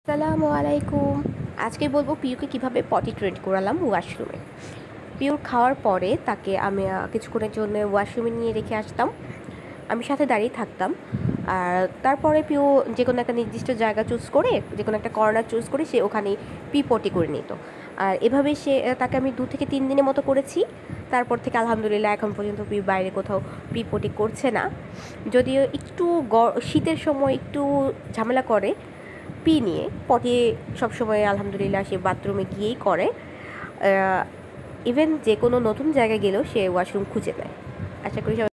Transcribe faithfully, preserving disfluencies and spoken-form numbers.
আসসালামু আলাইকুম। আজকে বলবো পিউকে কিভাবে পটি ট্রেন করালাম ওয়াশরুমে। পিউর খাওয়ার পরে তাকে আমি আ কিছুক্ষণের জন্য ওয়াশরুমে নিয়ে রেখে আসতাম। আমি সাথে দাঁড়িয়ে থাকতাম। আর তারপরে পিউ যেকোনো একটা নির্দিষ্ট জায়গা চুজ করে, যেকোনো একটা কর্নার চুজ করে সে ওখানেই পি পটি করে নিত। আর এভাবেই সে তাকে আমি দুই থেকে তিন দিনের মতো করেছি। তারপর থেকে আলহামদুলিল্লাহ এখন পর্যন্ত পিউ বাইরে কোথাও পি পটি করছে না। যদিও একটু গ শীতের সময় একটু ঝামেলা করে পি নিয়ে, পটি সবসময় আলহামদুলিল্লাহ সে বাথরুমে গিয়েই করে। ইভেন যে কোনো নতুন জায়গায় গেলেও সে ওয়াশরুম খুঁজে নেয়। আশা করি সবাই